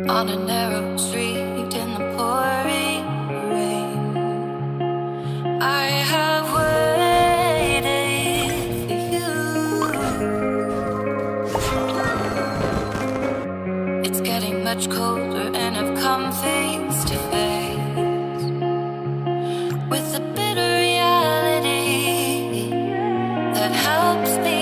On a narrow street in the pouring rain, I have waited for you. It's getting much colder and I've come face to face with the bitter reality that helps me